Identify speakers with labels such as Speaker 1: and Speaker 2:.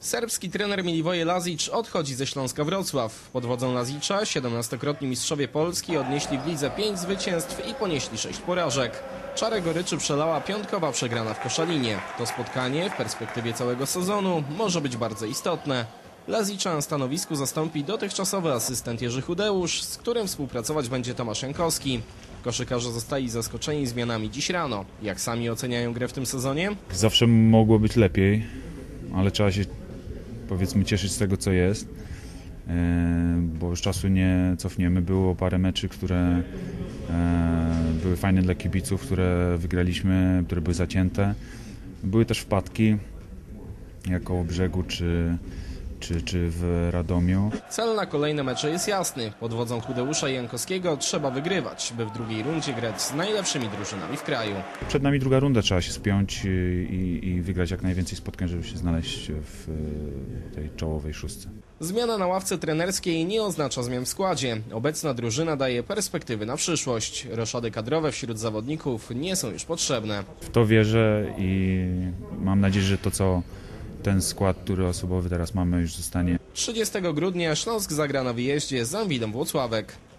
Speaker 1: Serbski trener Milivoje Lazić odchodzi ze Śląska Wrocław. Pod wodzą Lazicza 17-krotni mistrzowie Polski odnieśli w lidze 5 zwycięstw i ponieśli 6 porażek. Czarę goryczy przelała piątkowa przegrana w Koszalinie. To spotkanie w perspektywie całego sezonu może być bardzo istotne. Lazicza na stanowisku zastąpi dotychczasowy asystent Jerzy Chudeusz, z którym współpracować będzie Tomasz Jankowski. Koszykarze zostali zaskoczeni zmianami dziś rano. Jak sami oceniają grę w tym sezonie?
Speaker 2: Zawsze mogło być lepiej, ale trzeba się, powiedzmy, cieszyć z tego, co jest, bo już czasu nie cofniemy. Było parę meczy, które były fajne dla kibiców, które wygraliśmy, które były zacięte. Były też wpadki, jak koło Brzegu czy w Radomiu.
Speaker 1: Cel na kolejne mecze jest jasny. Pod wodzą Chudeusza i Jankowskiego trzeba wygrywać, by w drugiej rundzie grać z najlepszymi drużynami w kraju.
Speaker 2: Przed nami druga runda, trzeba się spiąć i wygrać jak najwięcej spotkań, żeby się znaleźć w tej czołowej szóstce.
Speaker 1: Zmiana na ławce trenerskiej nie oznacza zmian w składzie. Obecna drużyna daje perspektywy na przyszłość. Roszady kadrowe wśród zawodników nie są już potrzebne.
Speaker 2: W to wierzę i mam nadzieję, że to, co ten skład, który osobowy teraz mamy, już zostanie.
Speaker 1: 30 grudnia Śląsk zagra na wyjeździe z Anwilem Włocławek.